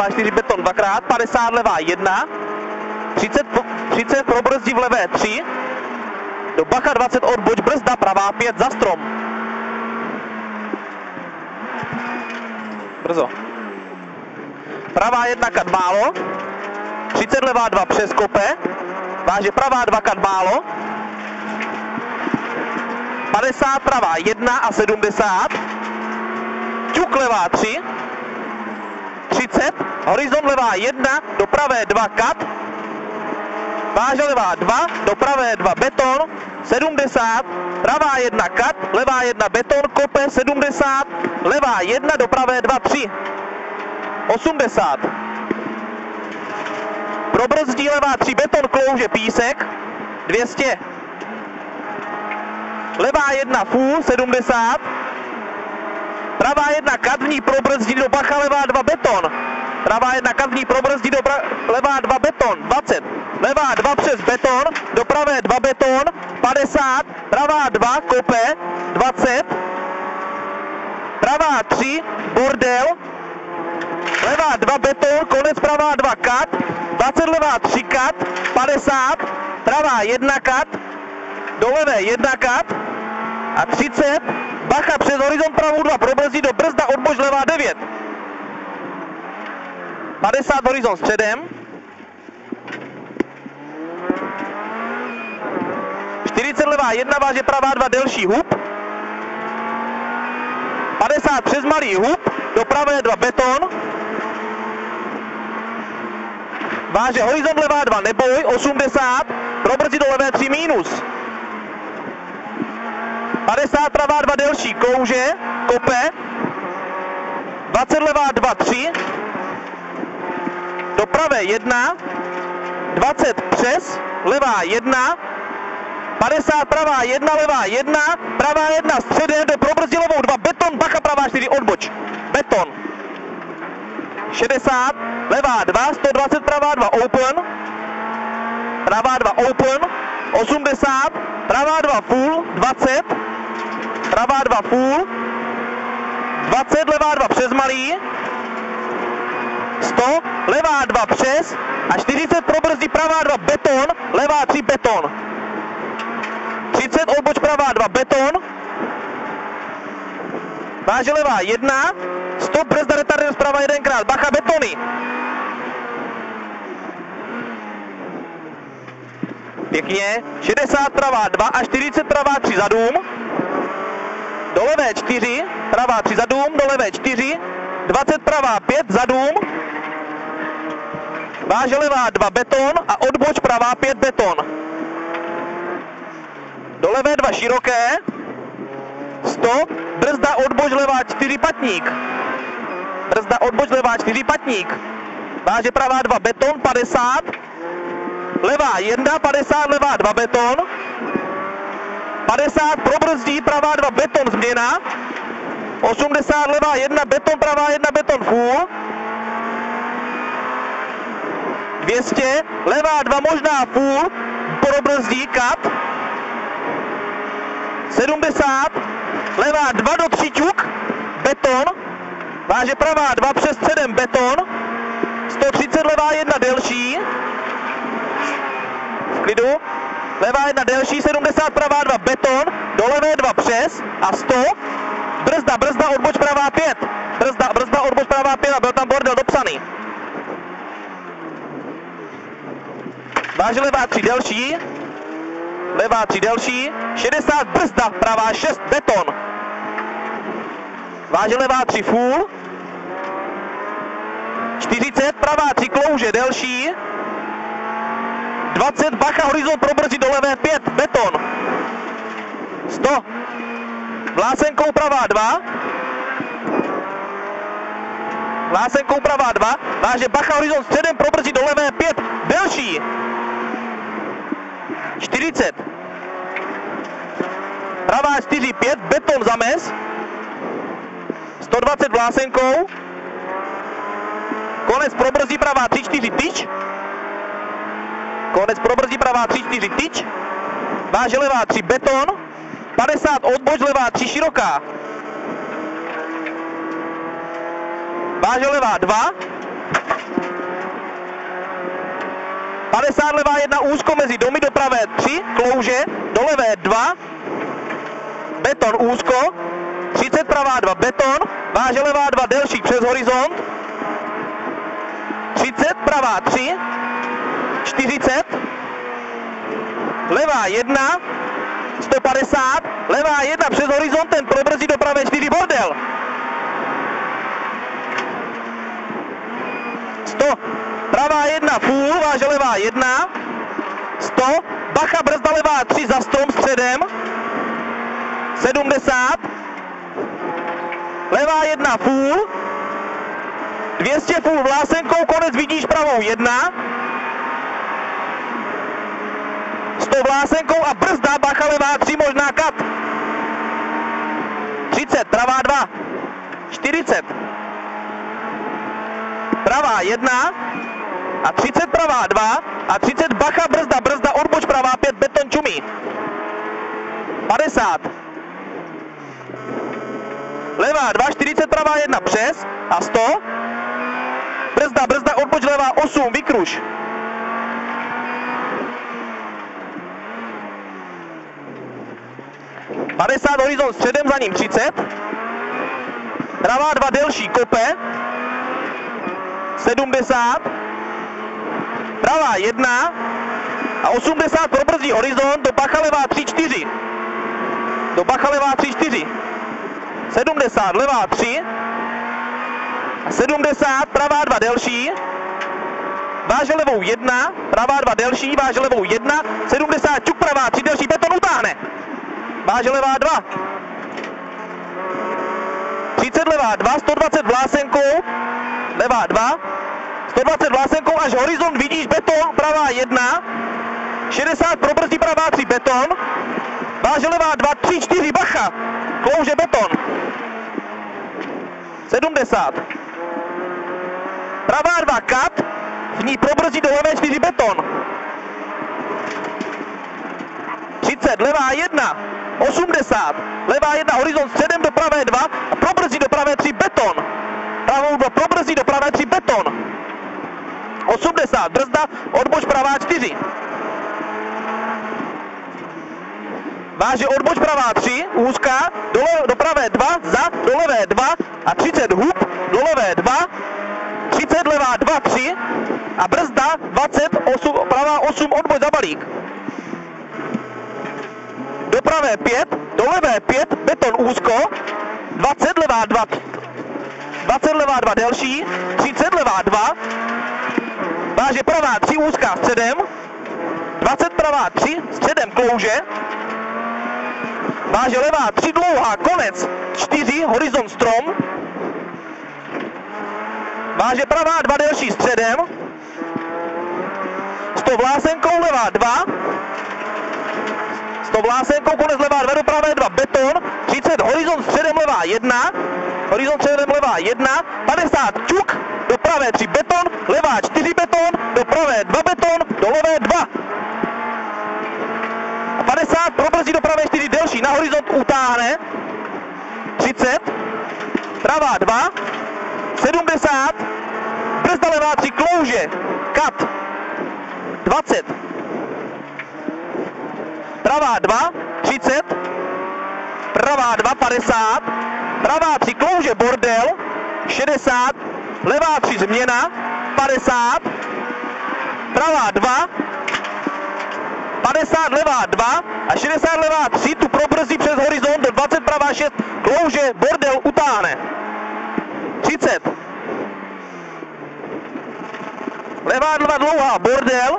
pravá 4 beton dvakrát, 50 levá 1, 30 pro brzdí v levé 3, do bacha 20 odboč brzda pravá 5 za strom. Brzo. Pravá 1 kat málo, 30 levá 2 přes kope, váže pravá 2 kat málo, 50 pravá 1 a 70, ťuk levá 3, 30, horizont levá 1, do pravé 2 kat, váže levá 2, do pravé 2 beton, 70, pravá 1 kat, levá 1 beton, kope 70, levá 1, do pravé 2 3, 80. Pro brzdí levá 3 beton, klouže písek, 200. Levá 1 full, 70. Pravá 1 kat v ní pro brzdí do bacha, levá 2 beton. Pravá 1 kat v ní pro brzdí do levá 2 beton, 20. Levá 2 přes beton, do pravé 2 beton, 50. Pravá 2 kope, 20. Pravá 3 bordel. Levá 2 beton, konec pravá 2 kat, 20 levá 3 kat, 50, pravá 1 kat, do levé 1 kat a 30, bacha přes horizont pravou 2 pro brzdí do brzda odboč levá 9. 50 horizont středem. 40 levá 1, váže pravá 2 delší hub. 50 přes malý hub, do pravé 2 beton. Váže horizont levá 2 neboj, 80, pro brzdí do levé 3 mínus. 50 pravá 2 delší klouže, kope. 20 levá 2 3. Do pravé 1. 20 přes, levá 1. 50 pravá 1, levá 1. Pravá 1 středem, jde pro brzdí levou 2 beton, bacha pravá 4 odboč. Beton. 60, levá 2, 120 pravá 2 open. Pravá 2 open. 80, pravá 2 full, 20. Pravá 2 full, 20, levá 2 přes malý, 100, levá 2 přes a 40 pro brzdí pravá 2 beton, levá 3 beton. 30 odboč pravá 2 beton, váže levá 1, 100 brzda retarder zprava 1krát, bacha betony. Pěkně, 60 pravá 2 a 40 pravá 3 za dům. Do levé 4, pravá 3 za dům, do levé 4, 20 pravá 5 za dům, váže levá 2 beton a odboč pravá 5 beton. Do levé 2 široké, 100, brzda odboč levá 4 patník. Brzda odboč levá 4 patník. Váže pravá 2 beton, 50, levá 1, 50, levá 2 beton. 50 pro brzdí, pravá 2 beton změna. 80 levá 1 beton, pravá 1 beton full. 200 levá 2 možná full, pro brzdí kat. 70 levá 2 do 3 ťuk, beton. Váže pravá 2 přes středem beton. 130 levá 1 delší. V klidu. Levá 1 delší, 70 pravá 2 beton, do levé 2 přes a 100. Brzda, odboč pravá 5. Brzda, odboč pravá 5 a byl tam bordel dopsaný. Váže levá 3 delší. Levá 3 delší, 60 brzda, pravá 6 beton. Váže levá 3 full. 40 pravá 3 klouže delší. 20 bacha horizont pro brzdí do levé 5 beton. 100 vlásenkou pravá 2. Vlásenkou pravá 2. Váže bacha horizont středem pro brzdí do levé 5 delší. 40 pravá 4 5 beton zamez. 120 vlásenkou. Konec pro brzdí pravá 3 4 tyč. Konec pro brzdí pravá 3 4 tyč. Váže levá 3 beton. 50 odboč levá 3 široká. Váže levá 2. 50 levá 1 úzko mezi domy, do pravé 3, klouže, do levé 2, beton úzko, 30 pravá 2 beton, váže levá 2 delší přes horizont, 30 pravá 3, 40, levá 1, 150, levá 1 přes horizontem, probrzdí do pravé 4 bordel. 100, pravá 1 půl, váže levá 1, 100, bacha brzda levá 3 za strom středem, 70, levá 1 půl, 200 půl vlásenkou, konec vidíš pravou 1, 100 vlásenkou a brzda, bacha levá 3, možná kat. 30, pravá 2, 40, pravá 1 a 30 pravá 2 a 30 bacha brzda odboč pravá 5, beton čumí. 50, levá 2, 40 pravá 1 přes a 100, brzda odboč levá 8, vykruž. 50 horizont středem, za ním 30, pravá 2 delší kope, 70, pravá 1 a 80 probrzdí horizont, do bacha levá 3, 4, do bacha levá 3, 4, 70 levá 3, 70 pravá 2 delší, váže levou 1, pravá 2 delší, váže levou 1, 70 čuk pravá 3 delší, beton utáhne, váže levá 2, 30 levá 2, 120 vlásenkou, levá 2, 120 vlásenkou až horizont vidíš beton, pravá 1, 60 probrzdí pravá 3 beton, váže levá 2, 3, 4 bacha, klouže beton, 70, pravá 2 kat, v ní probrzdí do levé 4 beton, 30 levá 1, 80, levá 1 horizont středem do pravé 2 a probrzdí do pravé 3 beton, pravou 2 probrzdí do pravé 3 beton, 80 brzda, odboč pravá 4, váže odboč pravá 3, úzká, do pravé 2, za, do levé 2 a 30 hub, do levé 2, 30 levá 2, 3 a brzda 20, 8, pravá 8, odboč za balík. Do pravé 5, do levé 5, beton úzko, 20 levá 2, 20 levá 2 delší, 30 levá 2, váže pravá 3 úzká středem, 20 pravá 3 středem klouže, váže levá 3 dlouhá konec 4 horizont strom, váže pravá 2 delší středem, 100 vlásenkou levá 2, 100 vlásenkou konec levá 2 do pravé 2 beton, 30 horizont středem levá 1, horizont středem levá 1, 50 čuk, do pravé 3 beton, levá 4 beton, do pravé 2 beton, do levé 2. A 50 probrzdí do pravé 4 delší, na horizont utáhne, 30, pravá 2, 70, brzda levá 3 klouže, kat, 20, pravá 2, 30, pravá 2, 50, pravá 3 klouže bordel, 60, levá 3 změna, 50, pravá 2, 50 levá 2 a 60 levá 3, tu probrzdí přes horizont, do 20 pravá 6, klouže bordel utáhne, 30, levá 2 dlouhá bordel,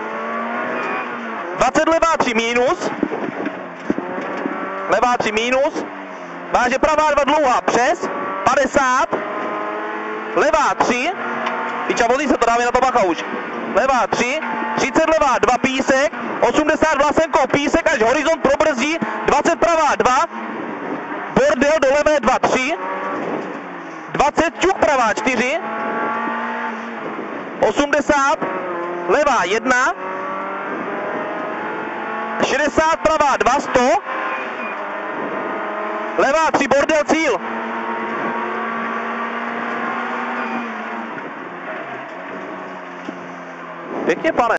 20 levá 3 mínus, levá 3 mínus, váže pravá 2 dlouhá přes, 50, levá 3, piča, vozí se to, dáme na to bacha už, levá 3, 30 levá 2 písek, 80 vlasenkou písek až horizont probrzdí, 20 pravá 2, bordel do levé 2, 3, 20 čuk pravá 4, 80 levá 1, 60 pravá 2, 100, levá 3 bordel cíl. Pěkně, pane.